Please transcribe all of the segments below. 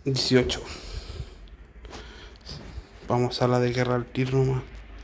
18. Vamos a la de guerra al tiro nomás.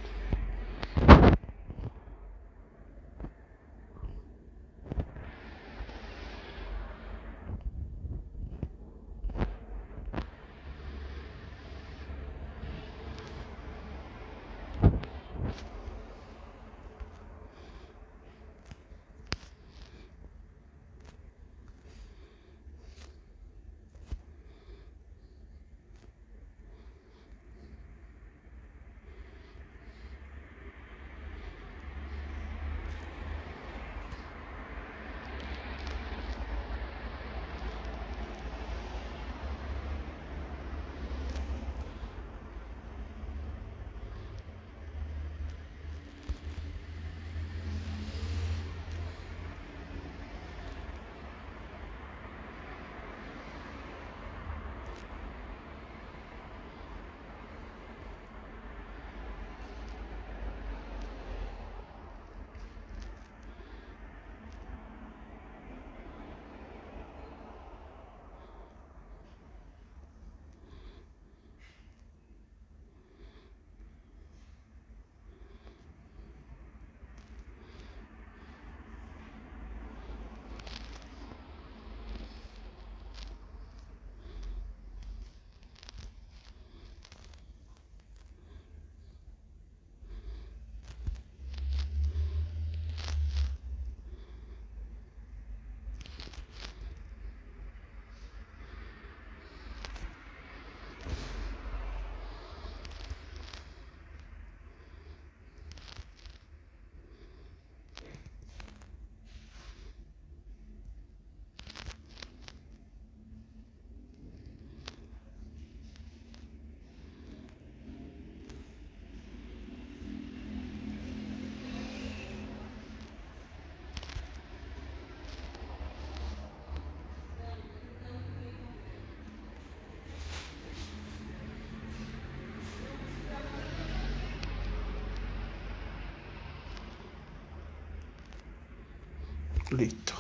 Listo.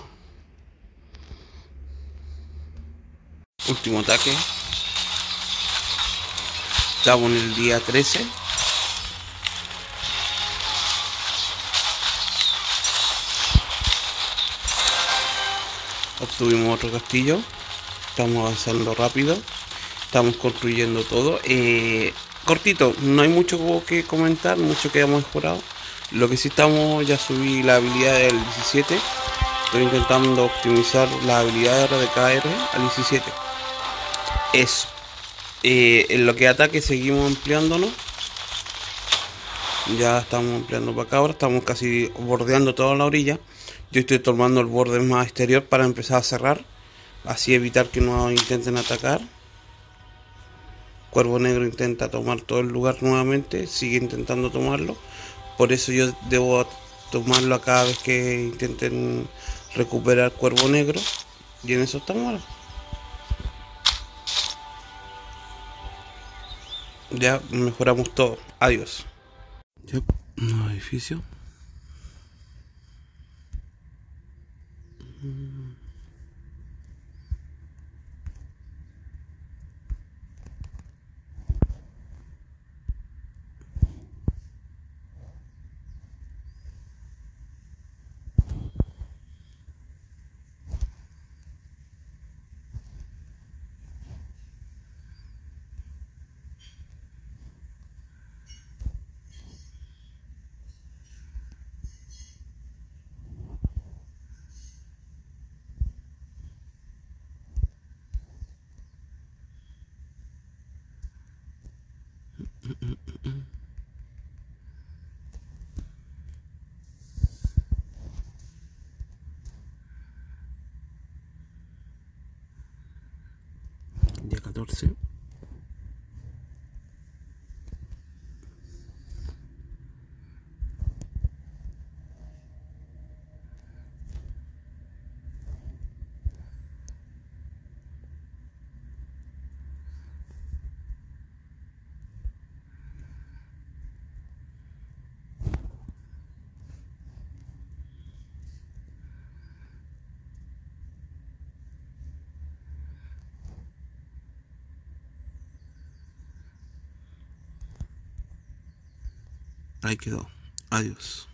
Último ataque. Estamos en el día 13. Obtuvimos otro castillo. Estamos avanzando rápido. Estamos construyendo todo. Cortito, no hay mucho que comentar, mucho que hemos mejorado. Lo que sí estamos, ya subí la habilidad del 17. Estoy intentando optimizar la habilidad de KR al 17. Eso. En lo que ataque seguimos ampliándonos. Ya estamos ampliando para acá ahora. Estamos casi bordeando toda la orilla. Yo estoy tomando el borde más exterior para empezar a cerrar. Así evitar que nos intenten atacar. Cuervo Negro intenta tomar todo el lugar nuevamente. Sigue intentando tomarlo. Por eso yo debo tomarlo a cada vez que intenten recuperar Cuervo Negro. Y en eso estamos ahora. Ya mejoramos todo. Adiós. Ya, nuevo edificio. Día 14. Ahí quedó. Adiós.